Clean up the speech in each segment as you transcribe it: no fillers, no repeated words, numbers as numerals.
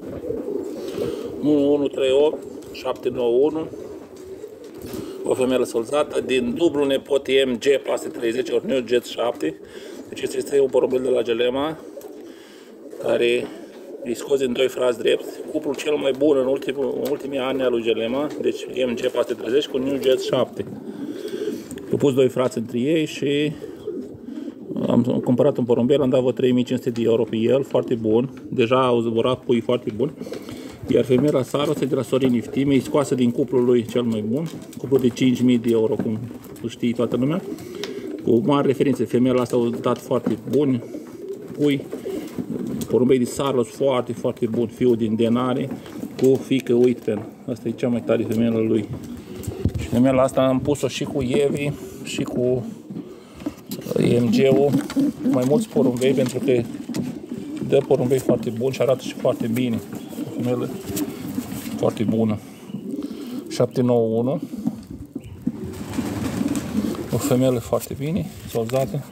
1138 791. O femeie solzată din dublu nepot MG 430 ori New Jet 7. Deci este un porumbel de la Gelema care îi scos din doi frați drept. Cuplul cel mai bun în ultimii ani al lui Gelema. Deci MG 430 cu New Jet 7. Au pus doi frați între ei și am cumpărat un porumbel, am dat vreo 3500 de euro pe el, foarte bun. Deja au zburat pui foarte buni. Iar femeia Saros e de la Sorin Iftime, e scoasă din cuplul lui cel mai bun. Cuplul de 5000 de euro, cum știe toată lumea. Cu mari referințe, femeia asta au dat foarte buni pui. Porumbei de Saros foarte, foarte bun, fiul din Denare, cu fiică Uitpen. Asta e cea mai tare femeia lui. Și femeia asta am pus-o și cu Evi și cu EMG-ul, mai mulți porumbei, pentru că dă porumbei foarte buni și arată și foarte bine. O femeie foarte bună. 791. O femeie foarte bine, solzată.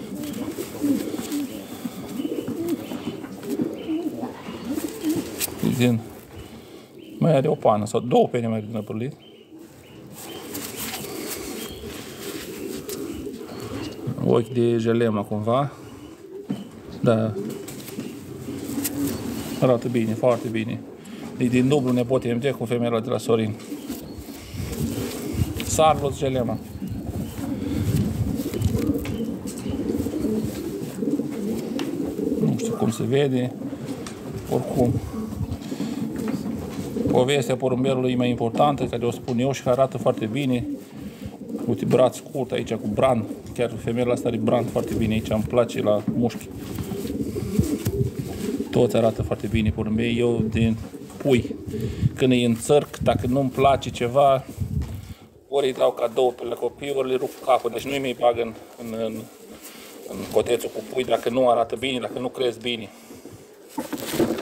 Din, mai are o pană sau două pene mai din năpârlit. Ochi de Gelema cumva. Da. Arată bine, foarte bine. E din dublu nepot MG cu femeia de la Sorin. Sarlos Gelema. Nu știu cum se vede. Oricum. Povestea porumbelului e mai importantă, care o spun eu și că arată foarte bine. Uite, braț scurt aici cu brand. Chiar femeia asta are brand foarte bine aici, îmi place la mușchi. Toți arată foarte bine porumbei. Eu din pui, când îi înțărc, dacă nu-mi place ceva, ori îi dau cadou pe la copii, ori le rup capul. Deci nu-i mai bag în cotețul cu pui dacă nu arată bine, dacă nu cresc bine.